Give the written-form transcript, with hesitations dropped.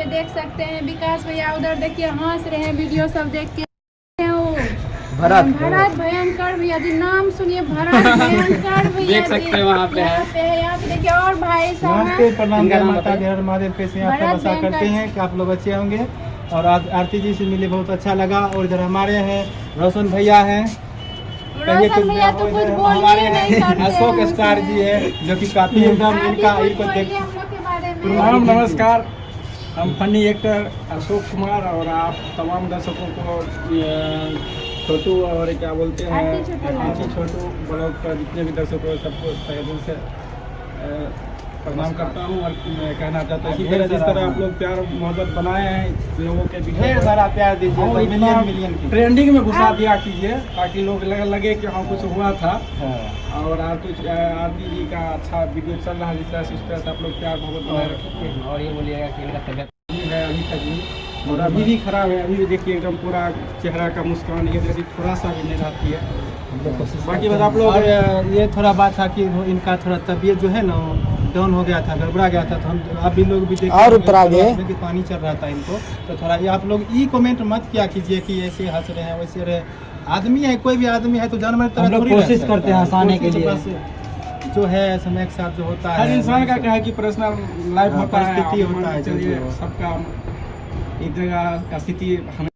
पे देख सकते हैं विकास भैया, उधर देखिए हंस रहे हैं वीडियो सब देख के। भरत भयंकर भैया जी, नाम सुनिए, भरत भयंकर भैया देख सकते हैं वहाँ पे यहाँ पे देखिए। और भाई साहब प्रणाम माता हर महादेव पे से आपका बसा करते हैं कि आप लोग अच्छे होंगे। और आज आरती जी से मिले बहुत अच्छा लगा। और इधर हमारे हैं रोशन भैया हैं, भैया तो कुछ हमारे हैं अशोक स्टार जी है जो कि काफी एकदम इनको देख। प्रणाम नमस्कार, हम फनी एक्टर अशोक कुमार और आप तमाम दर्शकों को छोटू और क्या बोलते हैं आरती छोटू ब्लॉग पर जितने भी दर्शकों हैं सबको तहे दिल से प्रणाम करता हूँ। और मैं कहना चाहता हूँ इसी तरह जिस तरह आप लोग प्यार मोहब्बत बनाए हैं लोगों के बीच, ढेर सारा प्यार दीजिए, मिलियन ट्रेंडिंग में घुसा दिया कीजिए ताकि लोग लगे कि हाँ कुछ हुआ था। और आरती जी का अच्छा वीडियो चल रहा है, जिस तरह से उस तरह से आप लोग प्यार मोहब्बत बनाए रखेंगे। और ये बोलिएगा कि मेरा तबियत है अभी तक भी, और अभी भी खराब है, अभी भी देखिए एकदम पूरा चेहरा का मुस्कान ये जैसे थोड़ा सा भी नहीं रहती है। बाकी बस आप लोग ये थोड़ा बात था कि इनका थोड़ा तबीयत जो है ना डाउन हो गया था, गड़बड़ा गया था। तो हम आप भी लोग भी देखते और उतरा गए कि पानी चल रहा था इनको। तो थोड़ा ये आप लोग ई कमेंट मत किया कीजिए कि ऐसे हंस रहे हैं वैसे रहे। आदमी है, कोई भी आदमी है तो जानवर तरह थोड़ी कोशिश करते हैं हंसाने के लिए। जो है समय के साथ जो होता है, हर इंसान का क्या है कि पर्सनल लाइफ होता है, परिस्थिति होता है, चलिए सबका एक जगह का स्थिति